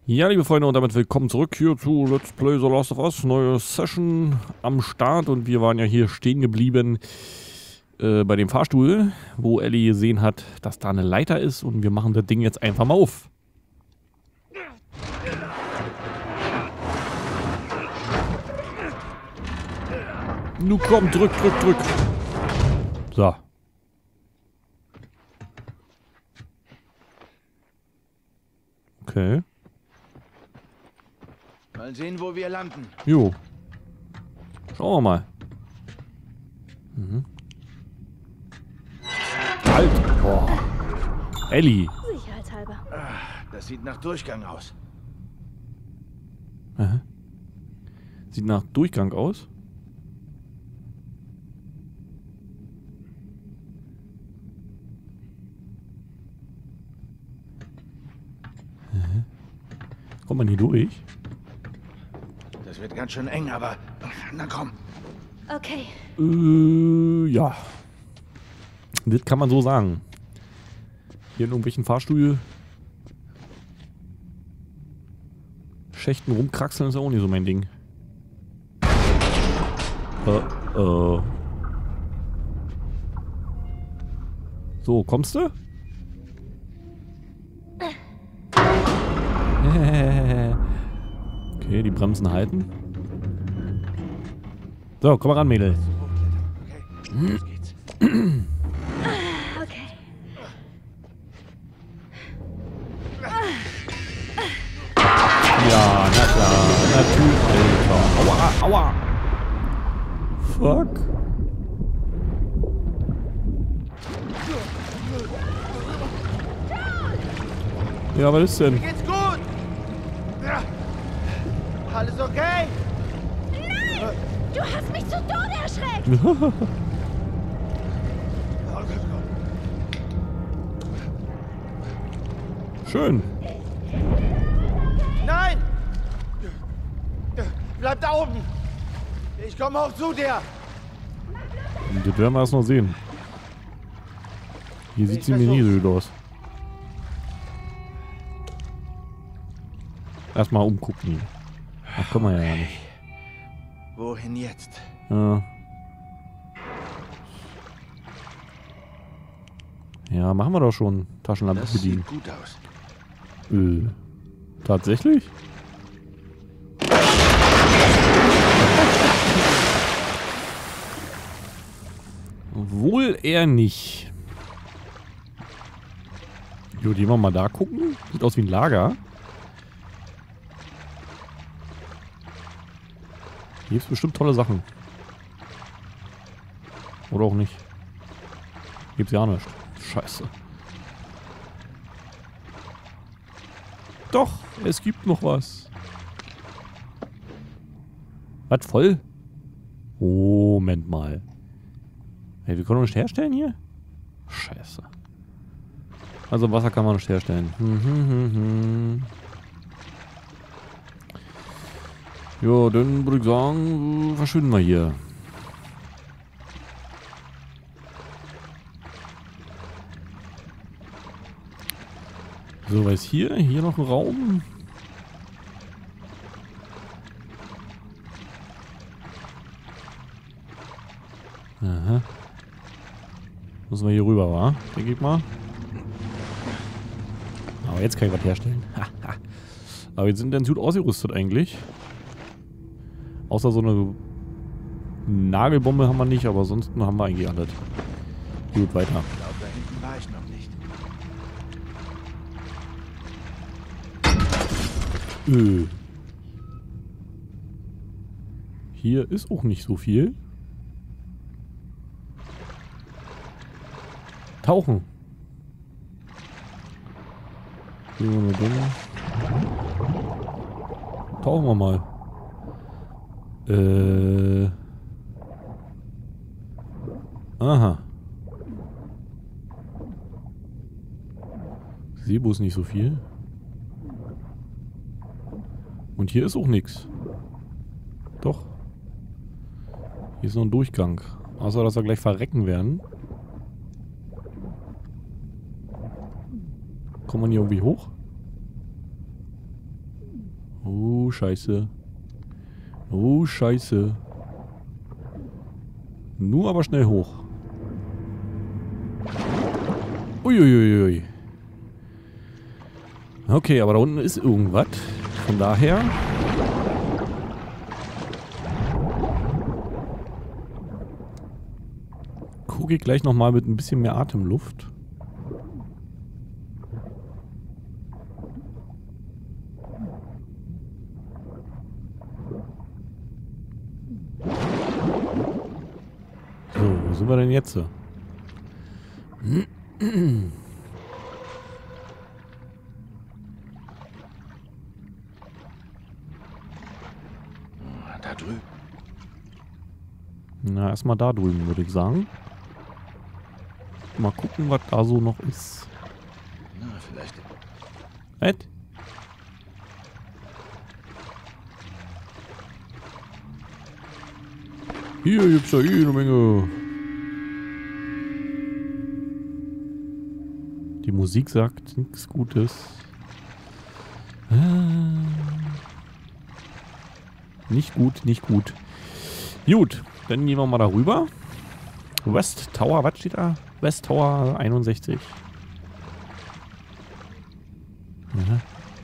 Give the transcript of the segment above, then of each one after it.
Ja, liebe Freunde, und damit willkommen zurück hier zu Let's Play The Last of Us. Neue Session am Start und wir waren ja hier stehen geblieben bei dem Fahrstuhl, wo Ellie gesehen hat, dass da eine Leiter ist und wir machen das Ding jetzt einfach mal auf. Nu komm, drück. So. Okay. Mal sehen, wo wir landen. Jo. Schauen wir mal. Halt. Boah. Ellie. Sicherheitshalber. Das sieht nach Durchgang aus. Aha. Sieht nach Durchgang aus. Kommt man hier durch? Das wird ganz schön eng, aber... Na komm. Okay. Ja. Das kann man so sagen. Hier in irgendwelchen Fahrstuhl Schächten rumkraxeln ist auch nicht so mein Ding. So, kommst du? Okay, die Bremsen halten. So, komm mal ran, Mädel. Okay, los geht's. Okay. Ja, na klar. Natürlich, Alter. Aua. Fuck. Ja, was ist denn? Geht's gut? Ja. Alles okay? Nein! Du hast mich zu Tode erschreckt! Schön. Nein! Bleib da oben! Ich komme auch zu dir! Das werden wir erst noch sehen. Hier sieht sie mir nie so gut aus. Erstmal umgucken. Ach, können wir ja nicht. Wohin jetzt? Ja, machen wir doch schon. Taschenlampe Das bedienen. sieht gut aus. Tatsächlich? Wohl eher nicht. Jo, die wir mal da gucken. Sieht aus wie ein Lager. Hier gibt's bestimmt tolle Sachen. Oder auch nicht. Gibt's ja nicht. Scheiße. Doch, es gibt noch was. Was, voll? Moment mal. Hey, wir können nicht herstellen hier? Scheiße. Also Wasser kann man nicht herstellen. Jo, dann würde ich sagen, verschwinden wir hier. So, was ist hier? Hier noch ein Raum. Aha. Müssen wir hier rüber, wa? Denke ich mal. Aber jetzt kann ich was herstellen. Aber wir sind dann gut ausgerüstet eigentlich. Außer so eine Nagelbombe haben wir nicht, aber ansonsten haben wir eigentlich alles. Gut, weiter. Ich glaube, da hinten war ich noch nicht. Hier ist auch nicht so viel. Tauchen. Hier nur dumm. Tauchen wir mal. Aha. Sebo ist nicht so viel. Und hier ist auch nichts. Doch. Hier ist noch ein Durchgang. Außer, dass wir gleich verrecken werden. Kommt man hier irgendwie hoch? Oh, scheiße. Oh, scheiße. Nur aber schnell hoch. Uiuiui. Okay, aber da unten ist irgendwas. Von daher... gucke ich gleich nochmal mit ein bisschen mehr Atemluft. So, wo sind wir denn jetzt? Da drüben. Na, erstmal da drüben, würde ich sagen. Mal gucken, was da so noch ist. Na, vielleicht. Ed? Hier gibt's ja eine Menge. Die Musik sagt nichts Gutes. Nicht gut, nicht gut. Gut, dann gehen wir mal darüber. West Tower, was steht da? West Tower 61. Aha.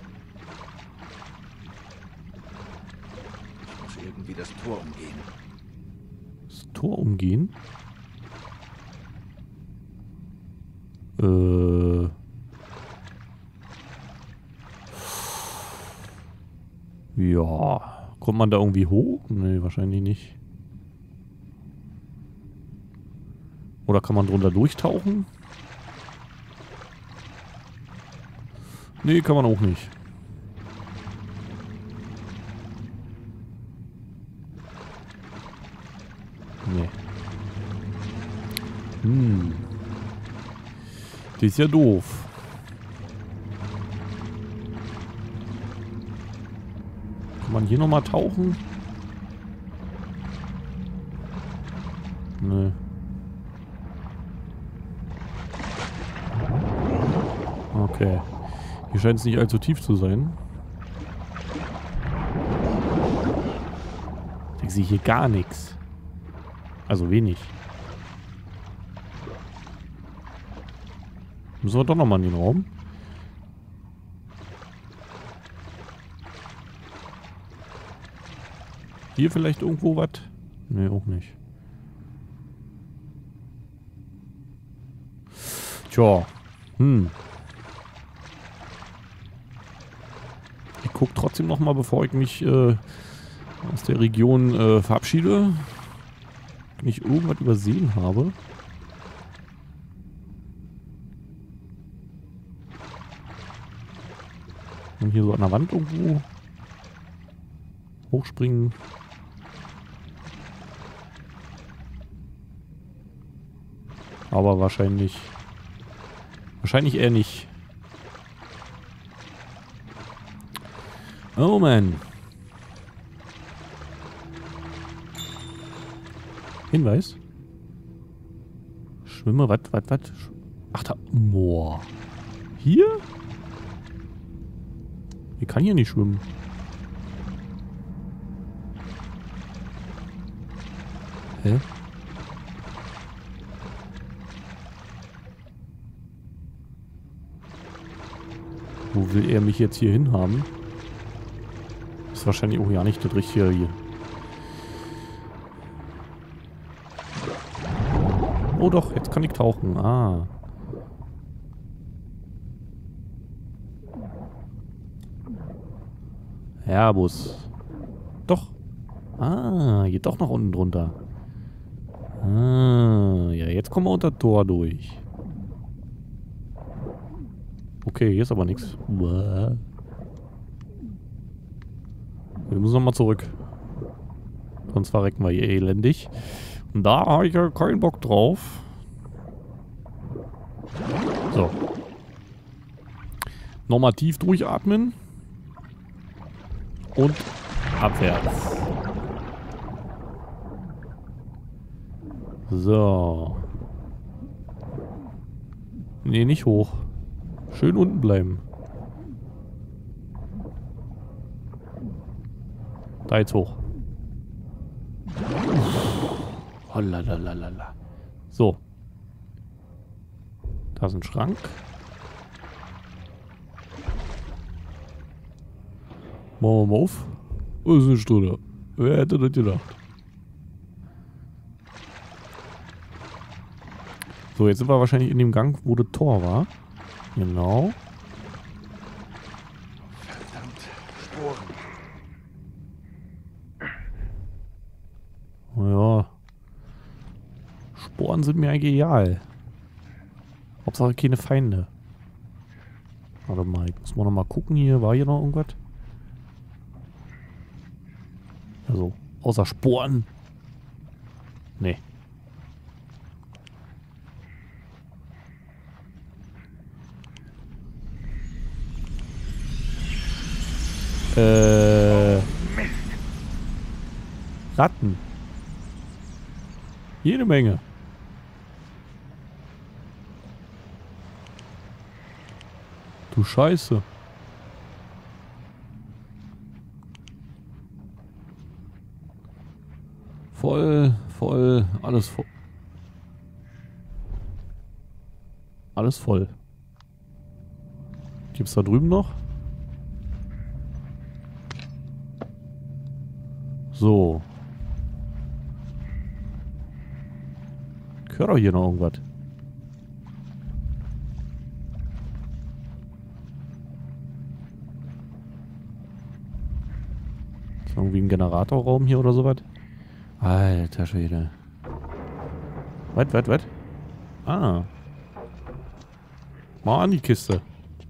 Ich muss irgendwie das Tor umgehen. Das Tor umgehen? Ja. Kommt man da irgendwie hoch? Nee, wahrscheinlich nicht. Oder kann man drunter durchtauchen? Nee, kann man auch nicht. Nee. Das ist ja doof. Kann man hier nochmal tauchen? Nee. Okay. Hier scheint es nicht allzu tief zu sein. Ich sehe hier gar nichts. Also wenig. Müssen wir doch nochmal in den Raum. Hier vielleicht irgendwo was? Nee, auch nicht. Tja. Ich gucke trotzdem nochmal, bevor ich mich aus der Region verabschiede. Wenn ich irgendwas übersehen habe. Und hier so an der Wand irgendwo hochspringen. Aber wahrscheinlich eher nicht. Oh man. Hinweis. Schwimme, was? Ach da. Boah. Hier? Ich kann hier nicht schwimmen. Hä? Wo will er mich jetzt hier hinhaben? Ist wahrscheinlich auch ja nicht das Richtige hier. Oh doch, jetzt kann ich tauchen. Ah. Herbus. Doch. Ah, geht doch nach unten drunter. Ah, ja, jetzt kommen wir unter Tor durch. Okay, hier ist aber nichts. Wir müssen nochmal zurück. Sonst verrecken wir hier elendig. Und da habe ich ja keinen Bock drauf. So. Nochmal tief durchatmen. Und abwärts. So. Nee, nicht hoch. Schön unten bleiben. Da jetzt hoch. Hollalalala. So. Da ist ein Schrank. Machen wir mal auf. Wo ist eine Stunde? Wer hätte das gedacht? So, jetzt sind wir wahrscheinlich in dem Gang, wo das Tor war. Genau. Verdammt, Sporen. Ja. Sporen sind mir eigentlich egal. Hauptsache keine Feinde. Warte mal, ich muss mal noch mal gucken hier. War hier noch irgendwas? Also, außer Sporen. Nee. Ratten. Jede Menge. Du Scheiße. Voll, alles voll. Alles voll. Gibt's da drüben noch? So. Ich höre doch hier noch irgendwas. Ist irgendwie ein Generatorraum hier oder sowas? Alter Schwede. Was? Ah. Mal an die Kiste.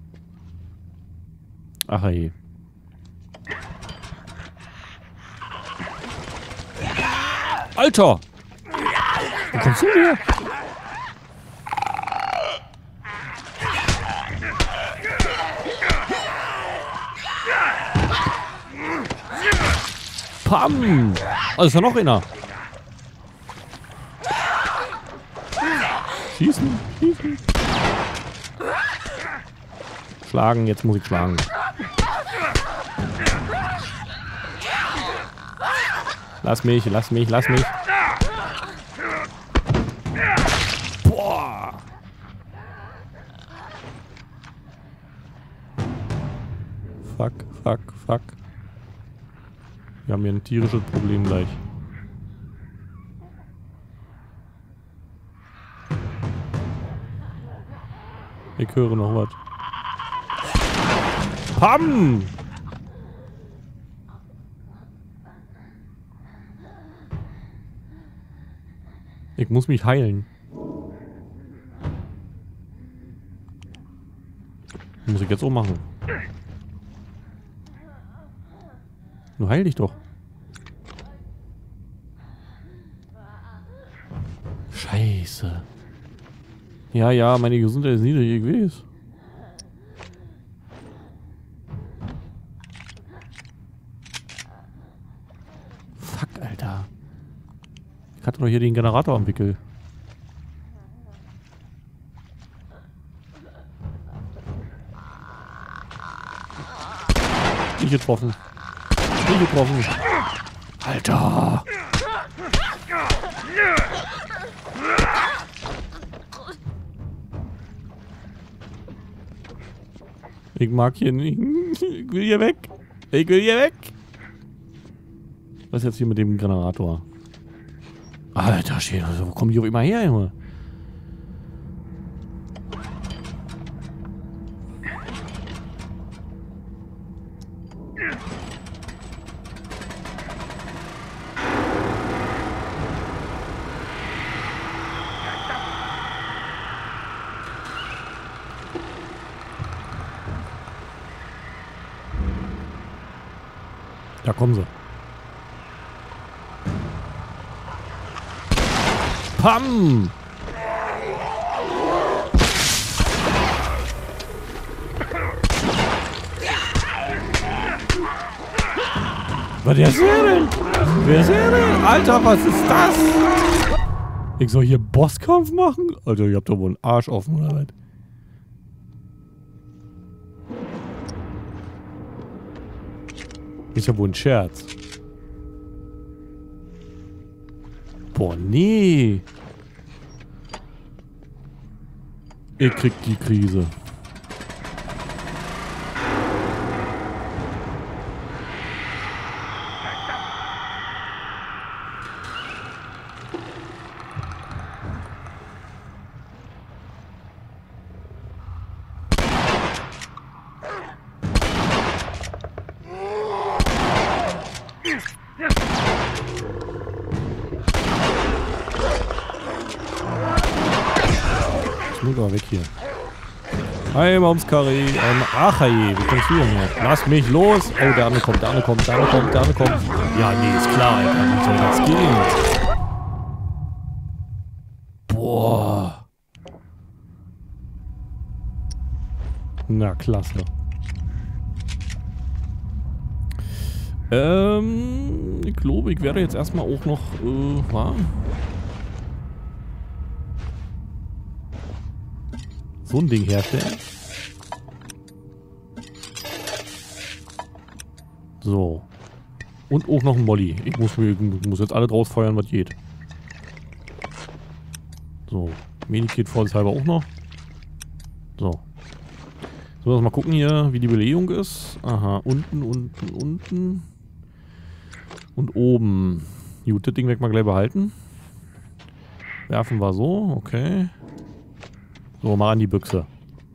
Ach hey. Alter! Wo kommst du her? Pam! Oh, ist ja noch einer. Schießen. Schlagen, jetzt muss ich schlagen. Lass mich. Boah! Fuck. Wir haben hier ein tierisches Problem gleich. Ich höre noch was. Pam! Ich muss mich heilen. Muss ich jetzt auch machen. Du heil dich doch. Scheiße. Ja, meine Gesundheit ist niedrig, ich weiß. Fuck, Alter. Ich hatte doch hier den Generator am Wickel. Nicht getroffen. Alter! Ich mag hier nicht. Ich will hier weg. Was ist jetzt hier mit dem Generator? Alter, shit, wo kommen die auch immer her, Junge? Da kommen sie. Pam! Was ist der denn? Wer ist der denn? Alter, was ist das? Ich soll hier Bosskampf machen? Alter, ihr habt doch wohl einen Arsch offen, oder was? Ist ja wohl ein Scherz. Boah, nee. Ich krieg die Krise. Schnuller weg hier. Hi, Momskarri. Ach, hey, wie kommst du denn her? Lass mich los. Oh, der andere kommt, der andere kommt, der andere kommt, der andere kommt. Ja, nee, ist klar, Alter. Wie soll das gehen? Boah. Na, klasse. Ich glaube, ich werde jetzt erstmal auch noch, so ein Ding herstellen. So. Und auch noch ein Molly. Ich muss jetzt alle draus feuern, was geht. So. Medikit vorsichtshalber auch noch. So. So, mal gucken hier, wie die Belegung ist. Aha, unten, unten, unten. Und oben. Gut, das Ding weg mal gleich behalten. Werfen wir so, okay. So, mal an die Büchse.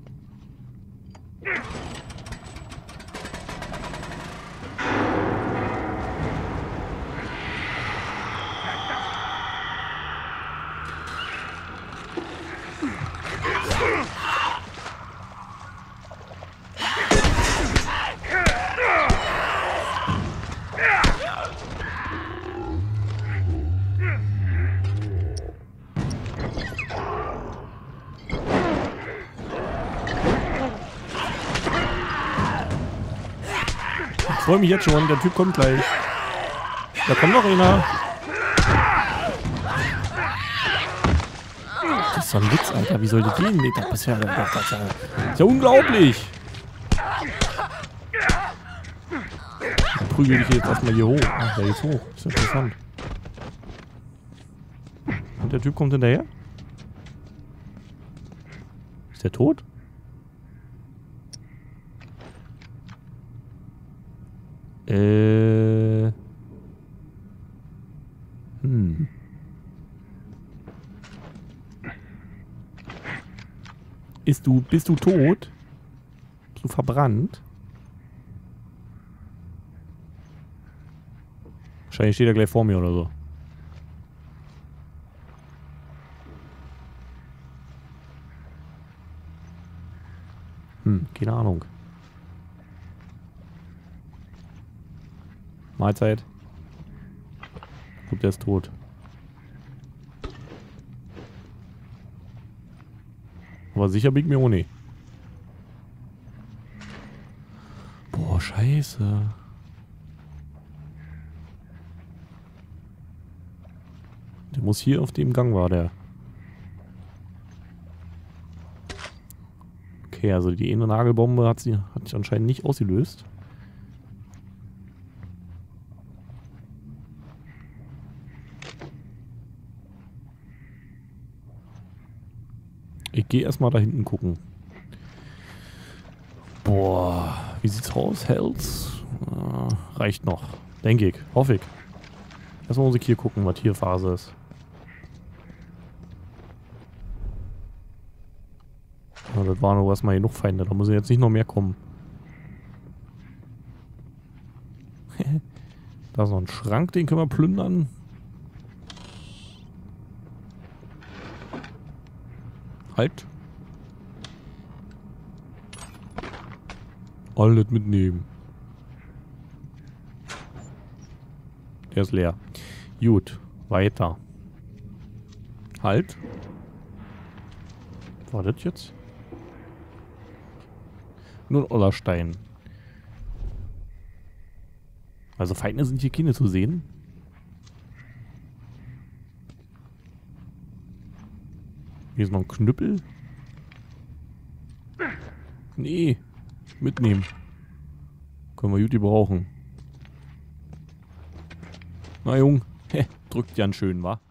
Ich freue mich jetzt schon, der Typ kommt gleich. Da kommt noch einer. Das ist so ein Witz, Alter. Wie soll das gehen? Nee, das ist ja unglaublich. Dann prügel ich jetzt erstmal hier hoch. Ach, der ist hoch. Das ist interessant. Und der Typ kommt hinterher? Ist der tot? Bist du tot? Bist du verbrannt? Wahrscheinlich steht er gleich vor mir oder so. Keine Ahnung. Mahlzeit. Gut, der ist tot. Aber sicher bin ich mir auch nicht. Boah, scheiße. Der muss hier auf dem Gang war der. Okay, also die eine Nagelbombe hat sich anscheinend nicht ausgelöst. Ich gehe erstmal da hinten gucken. Boah, wie sieht's aus? Health? Reicht noch. Denke ich. Hoffe ich. Erstmal muss ich hier gucken, was hier Phase ist. Ja, das waren aber erstmal genug Feinde. Da muss jetzt nicht noch mehr kommen. Da ist noch ein Schrank, den können wir plündern. Halt. Alles mitnehmen. Der ist leer. Gut, weiter. Halt. War das jetzt? Nur ein Ollerstein. Also Feinde sind hier keine zu sehen. Hier ist noch ein Knüppel. Nee. Mitnehmen. Können wir gut gebrauchen. Na Jung. Drückt ja schön, wa?